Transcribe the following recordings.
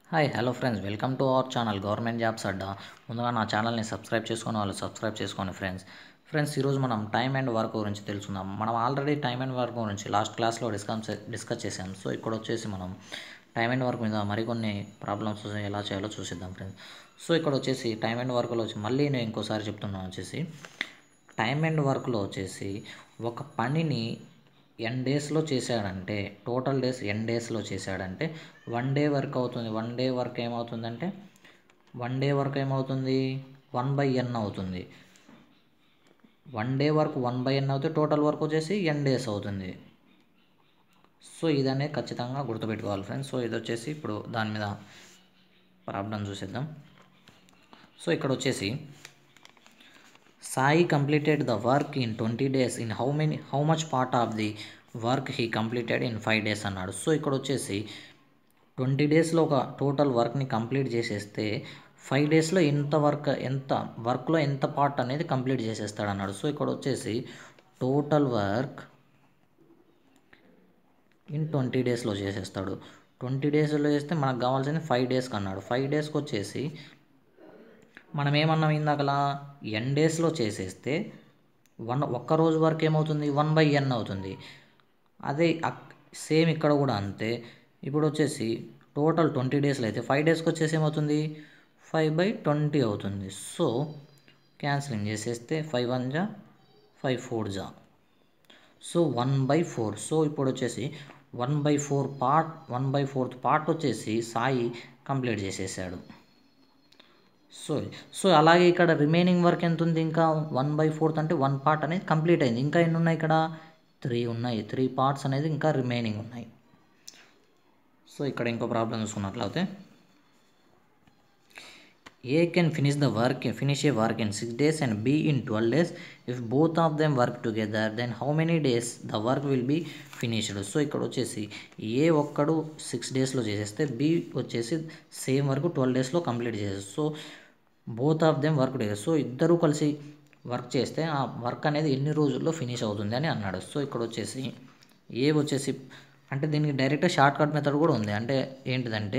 Hi hello friends, welcome to our channel government jobs Adda. ముందుగా నా ఛానల్ని సబ్స్క్రైబ్ చేసుకుని వాళ్ళు సబ్స్క్రైబ్ చేసుకోండి ఫ్రెండ్స్. ఈరోజు మనం టైం అండ్ వర్క్ గురించి తెలుసుకుందాం. మనం ఆల్రెడీ టైం అండ్ వర్క్ గురించి లాస్ట్ క్లాస్లో డిస్కస్ చేసాం. సో ఇక్కడ వచ్చేసి మనం టైం అండ్ వర్క్ మీద మరికొన్ని ప్రాబ్లమ్స్ ఎలా చేయాలో చూసిద్దాం ఫ్రెండ్స్. సో ఇక్కడ వచ్చేసి టైం అండ్ వర్క్లో వచ్చి మళ్ళీ నేను ఇంకోసారి చెప్తున్నాను వచ్చేసి టైం అండ్ వర్క్లో వచ్చేసి ఒక పనిని ఎన్ డేస్లో చేశాడంటే టోటల్ డేస్ ఎన్ డేస్లో చేశాడంటే వన్ డే వర్క్ అవుతుంది. వన్ డే వర్క్ ఏమవుతుంది 1/n అవుతుంది. వన్ డే వర్క్ 1/n అవుతుంది. టోటల్ వర్క్ వచ్చేసి ఎన్ డేస్ అవుతుంది. సో ఇదనే ఖచ్చితంగా గుర్తుపెట్టుకోవాలి ఫ్రెండ్స్. సో ఇది వచ్చేసి ఇప్పుడు దాని మీద ప్రాబ్లం చూసేద్దాం. సో ఇక్కడ వచ్చేసి Sai completed the work in 20 days. In how much part of the work he completed in 5 days అన్నాడు. సో ఇక్కడ వచ్చేసి 20 డేస్లో ఒక టోటల్ వర్క్ని కంప్లీట్ చేసేస్తే 5 డేస్లో ఎంత వర్క్లో ఎంత పార్ట్ అనేది కంప్లీట్ చేసేస్తాడు అన్నాడు. సో ఇక్కడ వచ్చేసి టోటల్ వర్క్ ఇన్ 20 డేస్లో చేసేస్తాడు. 20 డేస్లో చేస్తే మనకు కావాల్సింది 5 డేస్కి అన్నాడు. 5 డేస్కి వచ్చేసి మనం ఏమన్నాం ఇందాకలా ఎన్ డేస్లో చేసేస్తే ఒక్క రోజు వరకు ఏమవుతుంది 1/n అవుతుంది. అదే సేమ్ ఇక్కడ కూడా అంతే. ఇప్పుడు వచ్చేసి టోటల్ 20 డేస్లో అయితే 5 డేస్కి వచ్చేసి ఏమవుతుంది 5/20 అవుతుంది. సో క్యాన్సిలింగ్ చేసేస్తే 5 1 జా 5 4 జా, సో 1/4. సో ఇప్పుడు వచ్చేసి 1/4 పార్ట్ వచ్చేసి సాయి కంప్లీట్ చేసేసాడు. సో అలాగే ఇక్కడ రిమైనింగ్ వర్క్ ఎంత ఉంది, ఇంకా 1/4 అంటే 1 పార్ట్ అనేది కంప్లీట్ అయింది. ఇంకా ఎన్ని ఉన్నాయి ఇక్కడ 3 ఉన్నాయి. 3 పార్ట్స్ అనేది ఇంకా రిమైనింగ్ ఉన్నాయి. సో ఇక్కడ ఇంకో ప్రాబ్లం చూసుకున్నట్లయితే A can finish a work in 6 days and B in 12 days. If both of them work together, then how many days the work will be finished? So ఇక్కడ వచ్చేసి ఏ ఒక్కడు 6 డేస్లో చేసేస్తే B వచ్చేసి సేమ్ వర్క్ 12 డేస్లో complete చేసేది. So both of them work together. So ఇద్దరు కలిసి వర్క్ చేస్తే ఆ వర్క్ అనేది ఎన్ని రోజుల్లో ఫినిష్ అవుతుంది అని అన్నాడు. సో ఇక్కడ వచ్చేసి ఏ వచ్చేసి అంటే దీనికి డైరెక్ట్ షార్ట్ కట్ మెథడ్ కూడా ఉంది. అంటే ఏంటిదంటే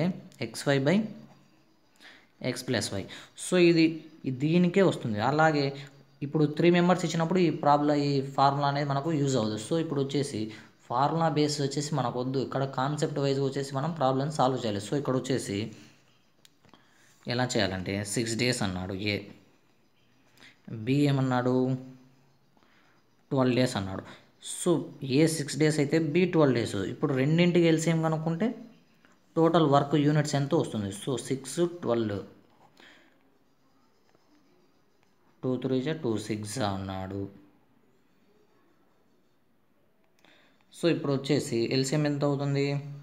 xy/x + y. సో ఇది దీనికే వస్తుంది. అలాగే ఇప్పుడు 3 మెంబర్స్ ఇచ్చినప్పుడు ఈ ఫార్ములా అనేది మనకు యూజ్ అవుతుంది. సో ఇప్పుడు వచ్చేసి ఫార్ములా బేస్ వచ్చేసి మనకు వద్దు, ఇక్కడ కాన్సెప్ట్ వైజ్ వచ్చేసి మనం ప్రాబ్లమ్ సాల్వ్ చేయాలి. సో ఇక్కడ వచ్చేసి ఎలా చేయాలంటే 6 డేస్ అన్నాడు ఏ, బి ఏమన్నాడు 12 డేస్ అన్నాడు. సో ఏ 6 డేస్ అయితే బి 12 డేస్. ఇప్పుడు రెండింటికి ఎల్సిఎం కనుక్కుంటే టోటల్ వర్క్ యూనిట్స్ ఎంత వస్తుంది. సో 6 12 2 3 2 6 అన్నాడు. సో ఇప్పుడు వచ్చేసి ఎల్సిఎం ఎంత అవుతుంది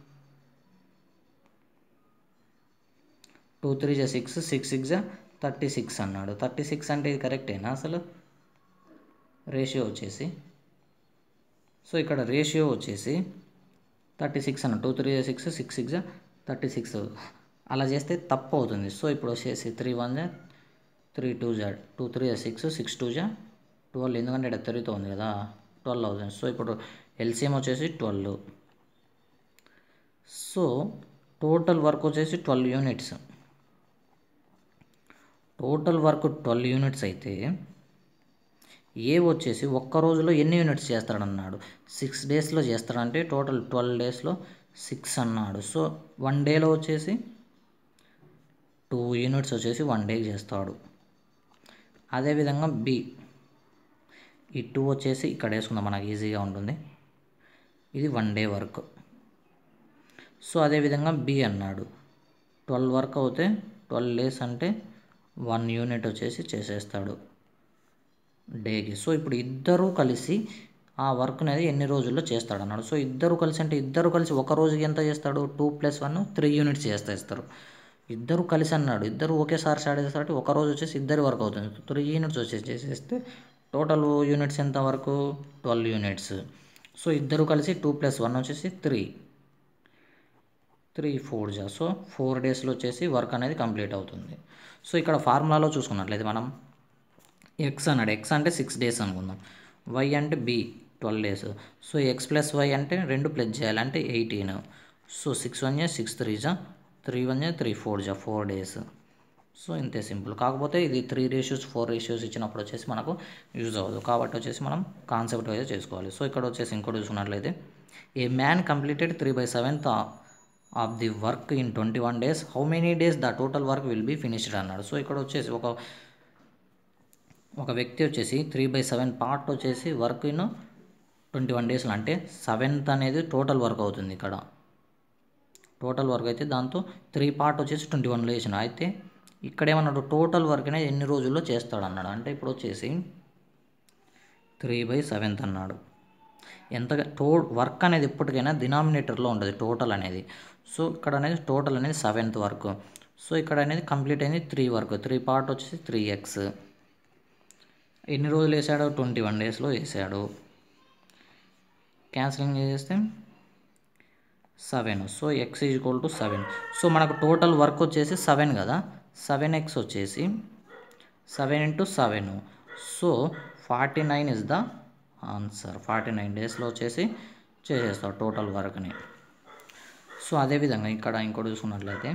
2 3 6 6 6 36 అన్నాడు. 36 అంటే ఇది కరెక్టేనా అసలు రేషియో వచ్చేసి? సో ఇక్కడ రేషియో వచ్చేసి 36 అన్న 2 3 6 6 6 36 అలా చేస్తే తప్పు అవుతుంది. సో ఇప్పుడు వచ్చేసి 3 1 3 2 2 3 6 6 2 12, ఎందుకంటే ఇక్కడ 3తో ఉంది కదా 12 అవుతుంది. సో ఇప్పుడు ఎల్సిఎం వచ్చేసి 12. సో టోటల్ వర్క్ వచ్చేసి 12 యూనిట్స్. టోటల్ వర్క్ 12 యూనిట్స్ అయితే ఏ వచ్చేసి ఒక్క రోజులో ఎన్ని యూనిట్స్ చేస్తాడన్నాడు. 6 డేస్లో చేస్తాడంటే టోటల్ 12 డేస్లో 6 అన్నాడు. సో 1 డేలో వచ్చేసి 2 యూనిట్స్ వచ్చేసి 1 డేకి చేస్తాడు. అదేవిధంగా బి ఈ 2 వచ్చేసి ఇక్కడ వేసుకుందాం, మనకు ఈజీగా ఉంటుంది. ఇది 1 డే వర్క్. సో అదేవిధంగా బి అన్నాడు 12 వర్క్ అవుతే 12 డేస్ అంటే 1 యూనిట్ వచ్చేసి చేసేస్తాడు డేకి. సో ఇప్పుడు ఇద్దరూ కలిసి ఆ వర్క్ అనేది ఎన్ని రోజుల్లో చేస్తాడు అన్నాడు. సో ఇద్దరు కలిసి అంటే ఇద్దరు కలిసి ఒక రోజుకి ఎంత చేస్తాడు 2 + 1 3 యూనిట్స్ చేస్తారు. ఇద్దరు కలిసి అన్నాడు, ఇద్దరు ఒకేసారి స్టార్ట్ చేస్తారు. ఒక రోజు వచ్చేసి ఇద్దరు వర్క్ అవుతుంది. 3 యూనిట్స్ వచ్చేసి చేసేస్తే టోటల్ యూనిట్స్ ఎంత వరకు 12 యూనిట్స్. సో ఇద్దరు కలిసి 2 + 1 వచ్చేసి 3 4 జా. సో 4 డేస్లో వచ్చేసి వర్క్ అనేది కంప్లీట్ అవుతుంది. సో ఇక్కడ ఫార్ములాలో చూసుకున్నట్లయితే మనం ఎక్స్ అన్నాడు, ఎక్స్ అంటే 6 డేస్ అనుకుందాం, వై అంటే B 12 days. So x + y అంటే 2 ప్లస్ చేయాలి అంటే 18. So 6 1 6 3 3 1 3 4 4 days. సో ఇంతే సింపుల్. కాకపోతే ఇది 3:4 రేషియోస్ ఇచ్చినప్పుడు వచ్చేసి మనకు యూజ్ అవ్వదు. కాబట్టి వచ్చేసి మనం కాన్సెప్ట్ వైజ్ చేసుకోవాలి. సో ఇక్కడ వచ్చేసి ఇంకోటి చూసుకున్నట్లయితే a man completed 3/7 of the work in 21 days, how many days the total work will be finished అన్నాడు. సో ఇక్కడ వచ్చేసి ఒక వ్యక్తి వచ్చేసి 3/7 పార్ట్ వచ్చేసి వర్క్ ఇన్ 21 daysలో, అంటే 7th అనేది టోటల్ వర్క్ అవుతుంది. ఇక్కడ టోటల్ వర్క్ అయితే దాంతో 3 పార్ట్ వచ్చేసి 21లో వేసిన. అయితే ఇక్కడ ఏమన్నాడు, టోటల్ వర్క్ అనేది ఎన్ని రోజుల్లో చేస్తాడు అన్నాడు. అంటే ఇప్పుడు వచ్చేసి 3/7 అన్నాడు. ఎంతగా వర్క్ అనేది ఎప్పటికైనా డినామినేటర్లో ఉంటుంది టోటల్ అనేది. సో ఇక్కడ అనేది టోటల్ అనేది 7th వర్క్. సో ఇక్కడ అనేది కంప్లీట్ అయింది 3 వర్క్. 3 పార్ట్ వచ్చేసి 3x. ఎన్ని రోజులు వేసాడు, 21 daysలో వేసాడు. క్యాన్సిలింగ్ చేస్తే 7. So x = 7. సో మనకు టోటల్ వర్క్ వచ్చేసి 7 కదా, 7x వచ్చేసి 7 × 7. So 49 is the answer. 49 daysలో వచ్చేసి చేసేస్తాడు టోటల్ వర్క్ని. సో అదేవిధంగా ఇక్కడ ఇంకోటి చూసుకున్నట్లయితే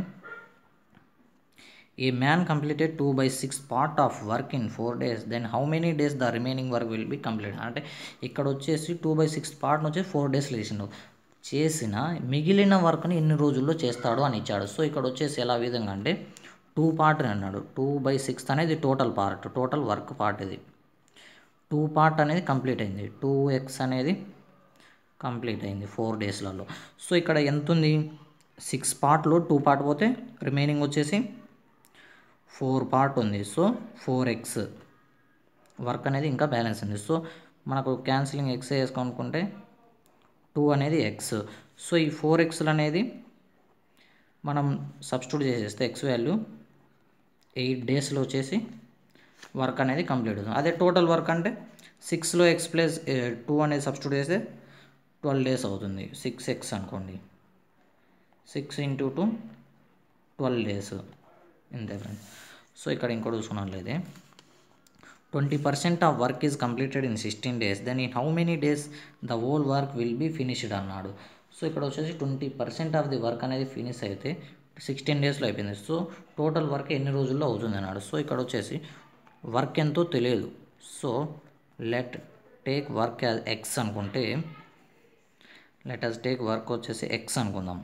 a man completed 2/6 part of work in 4 days, then how many days the remaining work will be complete. అంటే ఇక్కడ వచ్చేసి 2/6 పార్ట్ వచ్చి 4 daysలో చేసిన మిగిలిన వర్క్ని ఎన్ని రోజుల్లో చేస్తాడు అని ఇచ్చాడు. సో ఇక్కడ వచ్చేసి ఎలా విధంగా అంటే 2 పార్ట్ అన్నాడు. 2/6 అనేది టోటల్ వర్క్ పార్ట్. ఇది 2 పార్ట్ అనేది కంప్లీట్ అయింది. 2x అనేది కంప్లీట్ అయింది 4 daysలలో. సో ఇక్కడ ఎంత ఉంది, 6 పార్ట్లో 2 పార్ట్ పోతే రిమైనింగ్ వచ్చేసి 4 పార్ట్ ఉంది. సో 4x వర్క్ అనేది ఇంకా బ్యాలెన్స్ ఉంది. సో మనకు క్యాన్సిలింగ్ x వేసుకోనుకుంటే 2 అనేది x. సో ఈ 4xలు అనేది మనం సబ్స్టిట్యూట్ చేసేస్తే x వాల్యూ 8 daysలో వచ్చేసి వర్క్ అనేది కంప్లీట్ అవుతుంది. అదే టోటల్ వర్క్ అంటే 6లో x + 2 అనేది సబ్స్టిట్యూట్ చేస్తే 12 days అవుతుంది. 6x అనుకోండి, 6 × 2 12 days. ఇంతే ఫ్రెండ్స్. సో ఇక్కడ ఇంకోటి చూసుకున్నట్లయితే 20% of work is completed in 16 days, then in how many days the whole work will be finished అన్నాడు. సో ఇక్కడ వచ్చేసి 20% ఆఫ్ ది వర్క్ అనేది ఫినిష్ అయితే 16 daysలో అయిపోయింది. సో టోటల్ వర్క్ ఎన్ని రోజుల్లో అవుతుంది అన్నాడు. సో ఇక్కడ వచ్చేసి వర్క్ ఎంతో తెలియదు. So let take work as X అనుకుంటే, లెట్ అస్ టేక్ వర్క్ వచ్చేసి ఎక్స్ అనుకుందాం.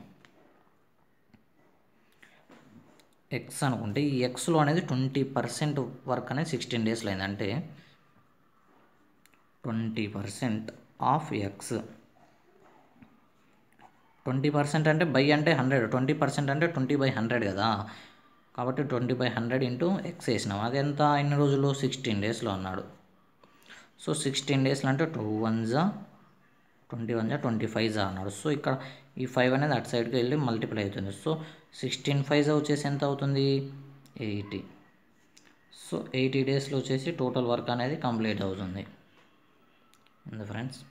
ఎక్స్ అనుకుంటే ఈ ఎక్స్లో అనేది 20% వర్క్ అనేది 16 daysలో అయింది. అంటే 20% ఆఫ్ ఎక్స్. 20% అంటే బై అంటే 100, 20% అంటే 20/100 కదా. కాబట్టి 20/100 ఇంటూ ఎక్స్ వేసినాం. అది ఎంత, ఎన్ని రోజులు, 16 daysలో అన్నాడు. సో 16 daysలో అంటే 2 1 21 25 అన్నాడు. సో ఇక్కడ ఈ 5 అనేది అటు సైడ్కి వెళ్ళి మల్టిప్లై అవుతుంది. సో 16 5 వచ్చేసి ఎంత అవుతుంది, 80. సో 80 daysలో వచ్చేసి టోటల్ వర్క్ అనేది కంప్లీట్ అవుతుంది. ఫ్రెండ్స్.